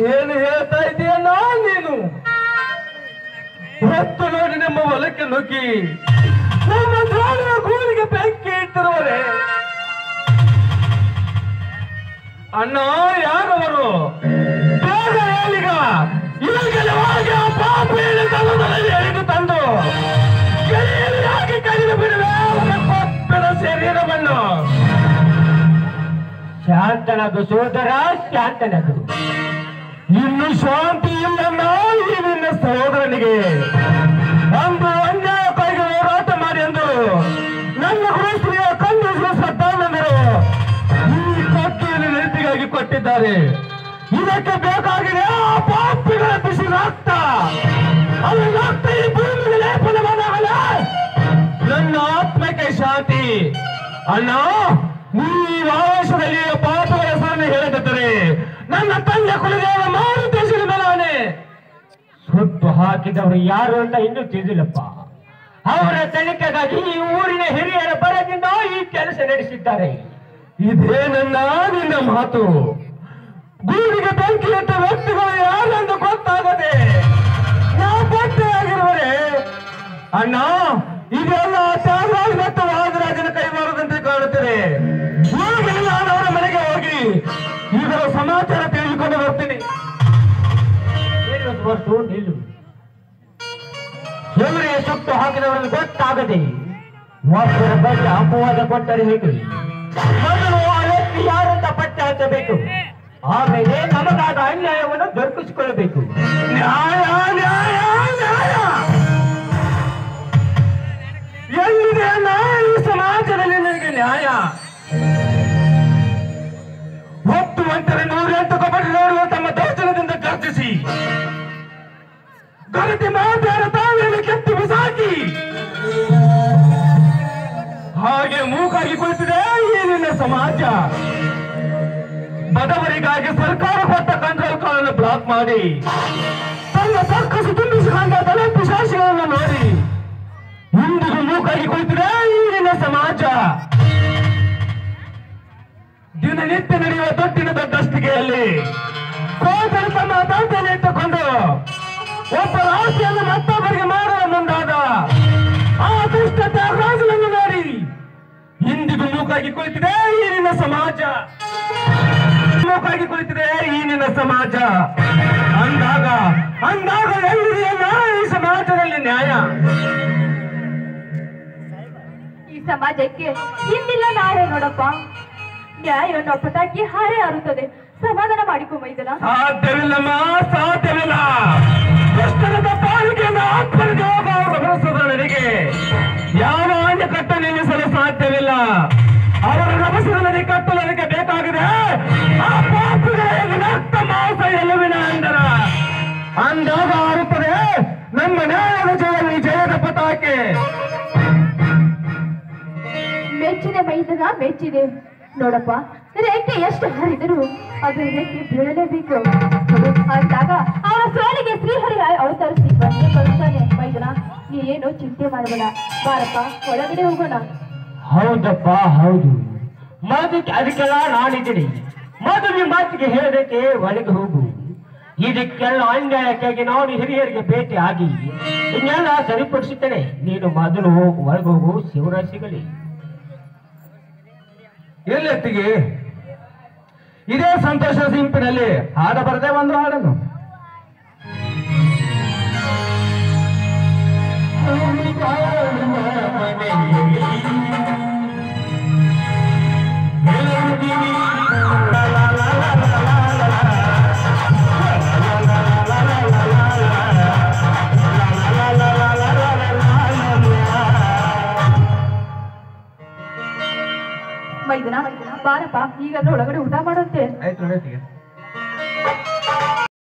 ಏನು ಹೇಳ್ತಾ ಇದೆಯಲ್ಲ ನೀನು? ಹೊತ್ತು ನೋಡಿ ನಮ್ಮ ಹೊಲಕ್ಕೆ ನುಗ್ಗಿ ನಮ್ಮ ದ್ರೋಣದ ಗೂಳಿಗೆ ಬೆಂಕಿ ಇಟ್ಟಿರುವರೆ. ಅಣ್ಣ, ಯಾರವರು? ಬೇಗ ಹೇಳೀಗ. ಇವಾಗಲೇ ಆ ಪಾಪ ಎಳೆದು ತಂದು ಕಡಿದು ಬಿಡುವೆ ಕೊಪ್ಪಳ ಶರೀರವನ್ನು. ಶಾಂತನದು ಸೋದರ, ಶಾಂತನದು. ಇನ್ನು ಶಾಂತಿ ಇಲ್ಲನ್ನ ಈ ನಿನ್ನ ಸಹೋದರನಿಗೆ. ಅಂದು ಅನ್ಯಾಯಕ್ಕಾಗಿ ಹೋರಾಟ ಮಾಡಿ ಎಂದು ನನ್ನ ಗುರುಸ್ತ್ರೀಯ ಕಣ್ಣು ಸದ್ದಾನಂದರು ಈ ಕೊಟ್ಟಿಯನ್ನು ನೆನಪಿಗಾಗಿ ಕೊಟ್ಟಿದ್ದಾರೆ. ಇದಕ್ಕೆ ಬೇಕಾಗಿದೆ ಆ ಪಾಪಿಗಳ ಬಿಸಿ ರಕ್ತ. ಅದು ರಕ್ತ ಈ ಭೂಮಿಗೆ ಲೇಪನವಾಗಲ್ಲ. ನನ್ನ ಆತ್ಮಕ್ಕೆ ಶಾಂತಿ. ಅಣ್ಣ, ಈ ಆವೇಶದಲ್ಲಿ ಪಾಪಗಳ ಹೆಸರನ್ನು ಹೇಳದಿದ್ದರೆ ನನ್ನ ತಂದೆ ಕುಲದೇವ ಮಾರುತೇಶ್ವರ ಮೇಲಾನೆ. ಸುಟ್ಟು ಹಾಕಿದವರು ಯಾರು ಅಂತ ಇನ್ನೂ ತಿಳಿದಿಲ್ಲಪ್ಪ. ಅವರ ತನಿಖೆಗಾಗಿ ಈ ಊರಿನ ಹಿರಿಯರ ಬರದಿಂದ ಈ ಕೆಲಸ ನಡೆಸಿದ್ದಾರೆ. ಇದೇನನ್ನ ನಿನ್ನ ಮಾತು? ಗೂಡಿಗೆ ಬೆಂಕಿ ಇಟ್ಟ ವ್ಯಕ್ತಿಗಳು ಯಾರೆಂದು ಗೊತ್ತಾಗದೆ ನಾವು ಪತ್ತೆಯಾಗಿರುವರೆ. ಅಣ್ಣ, ಇದೆಲ್ಲ ತ್ಯಾಗರಾಜ್ ಮತ್ತು ವಾದರಾಜನ ಕೈವಾರದಂತೆ ಕಾಣುತ್ತದೆ. ಈಗಲೇ ನಾನು ಅವರ ಮನೆಗೆ ಹೋಗಿ ಇದರ ಸಮಾಚಾರ ತಿಳಿದುಕೊಂಡು ಬರ್ತೀನಿ. ನಿಲ್ಲು. ಇವರಿಗೆ ಸುಟ್ಟು ಹಾಕಿದವರನ್ನು ಗೊತ್ತಾಗದೆ ಒಬ್ಬರ ಬಗ್ಗೆ ಅಪವಾದ ಕೊಟ್ಟರೆ ಹೇಗೆ? ಮೊದಲು ಆ ವ್ಯಕ್ತಿ ಯಾರಂತ ಪತ್ತೆ ಹಚ್ಚಬೇಕು. ಆಮೇಲೆ ನಮಗಾದ ಅನ್ಯಾಯವನ್ನು ದೊರಕಿಸಿಕೊಳ್ಳಬೇಕು. ನ್ಯಾಯ ನ್ಯಾಯ ನ್ಯಾಯ ಎಲ್ಲಿದೆ ಅಣ್ಣ ಈ ಸಮಾಜದಲ್ಲಿ? ನನಗೆ ನ್ಯಾಯ. ಹೊತ್ತು ಒಂಟರೆ 108 ಕಬಡ್ಡಿ ನೋಡುವ ತಮ್ಮ ದೌರ್ಜನ್ಯದಿಂದ ಗರ್ಜಿಸಿ ಗಲತಿ ಮಾತಾಡ ತಾವೇನು ಕೆತ್ತಿ ಬಿಸಾಕಿ ಹಾಗೆ ಮೂಕಾಗಿ ಕುಳಿತಿದೆ ಈ ನಿನ್ನ ಸಮಾಜ. ಬಡವರಿಗಾಗಿ ಸರ್ಕಾರ ಕೊಟ್ಟ ಕಂಟ್ರೋಲ್ ಕಾಲನ್ನು ಬ್ಲಾಕ್ ಮಾಡಿ ತನ್ನ ಸರ್ಕಸು ತುಂಬಿಸಿಕೊಂಡ ತಲೆ ಪಿಶಾಚಿಗಳನ್ನು ನೋಡಿ ಇಂದಿಗೂ ಮೂಕಾಗಿ ಕುಳಿತಿದೆ ಈ ನಿನ್ನ ಸಮಾಜ. ದಿನನಿತ್ಯ ನಡೆಯುವ ದೊಡ್ಡಿನ ದೊಡ್ಡಸ್ತಿಗೆಯಲ್ಲಿ ಸೋದರ ತಮ್ಮ ದಾಂತಲ್ಲಿ ಇಟ್ಟುಕೊಂಡು ಒಬ್ಬರ ಆಸ್ತಿಯನ್ನು ಮತ್ತೊಬ್ಬರಿಗೆ ಮಾಡಲು ಮುಂದಾದ ಆ ದುಷ್ಟ ತ್ಯಾಗರಾಜನನ್ನು ನೋಡಿ ಇಂದಿಗೂ ಮೂಕಾಗಿ ಕುಳಿತಿದೆ ಈ ನಿನ್ನ ಸಮಾಜ. ಮೂಕಾಗಿ ಕುಳಿತಿದೆ ಈ ನಿನ್ನ ಸಮಾಜ. ಅಂದಾಗ ಅಂದಾಗ ಎಲ್ಲಿದೆಯಲ್ಲ ಈ ಸಮಾಜದಲ್ಲಿ ನ್ಯಾಯ? ಈ ಸಮಾಜಕ್ಕೆ ಇಂದಿಲ್ಲ ನಾಳೆ ನೋಡಪ್ಪ. ನ್ಯಾಯವನ್ನು ಪಟಾಕಿ ಹಾರೇ ಹಾರುತ್ತದೆ. ಸಮಾಧಾನ ಮಾಡಿಕೊಂಬೈದನ. ಸಾಧ್ಯವಿಲ್ಲಮ್ಮ, ಸಾಧ್ಯವಿಲ್ಲ. ಕಷ್ಟದ ಪಾಲಿಕೆಯನ್ನು ಆತ್ಮನಿಗೆ ನನಗೆ ಯಾವ ಅಣೆಕಟ್ಟು ನಿಲ್ಲಿಸಲು ಸಾಧ್ಯವಿಲ್ಲ. ಅವರ ನಮಸ್ಕಾರ ಕಟ್ಟಲು ನನಗೆ ಬೇಕಾಗಿದೆ ಆ ಪಾಪಿಗಳಿಗೆ ರಕ್ತ ಮಾಂಸ ಎಲುವಿನ ಅಂದರ. ಅಂದಾಗ ಆರುತ್ತದೆ ನಮ್ಮ ನ್ಯಾಯದ ಜಯದಲ್ಲಿ ಜಯದ ಪತಾಕೆ. ಮೆಚ್ಚಿನ ಮೈದನ ಮೆಚ್ಚಿದೆ ನೋಡಪ್ಪ. ರೆಕ್ಕೆ ಎಷ್ಟು ಹರಿದರೂ ಅದು ರೆಕ್ಕೆ ಬೀಳಲೇಬೇಕು. ಅಂದಾಗ ಅವರ ಸೋಲಿಗೆ ಶ್ರೀಹರಿ ಅವತರಿಸಿ ಬಂದೇ ಬರುತ್ತಾನೆ. ಮೈದನ, ನೀ ಏನು ಚಿಂತೆ ಮಾಡಬೇಡ. ಬಾರಪ್ಪ, ಒಳಗಡೆ ಹೋಗೋಣ. ಹೌದಪ್ಪ, ಹೌದು. ಅದಕ್ಕೆಲ್ಲ ನಾನಿದ್ದೀನಿ. ಮೊದಲು ನಿಮ್ಮ ಮಾತಿಗೆ ಹೇಳೋದಕ್ಕೆ ಒಳಗೆ ಹೋಗು. ಇದಕ್ಕೆಲ್ಲ ಅನ್ಯಾಯಕ್ಕಾಗಿ ನಾನು ಹಿರಿಯರಿಗೆ ಭೇಟಿ ಆಗಿ ಇನ್ನೆಲ್ಲ ಸರಿಪಡಿಸುತ್ತೇನೆ. ನೀನು ಮೊದಲು ಒಳಗೆ ಹೋಗು. ಶಿವರಾಜ್ ಸಿಗಲಿ. ಎಲ್ಲೆತ್ತಿಗೆ ಇದೇ ಸಂತೋಷ ಸಿಂಪಿನಲ್ಲಿ ಹಾಡ ಬರದೆ ಒಂದು ಹಾಡನ್ನು. ಮೈದನ, ಬಾರಪ್ಪ, ಈಗಾದ್ರೂ ಒಳಗಡೆ ಊಟ ಮಾಡುತ್ತೆ. ಆಯ್ತು,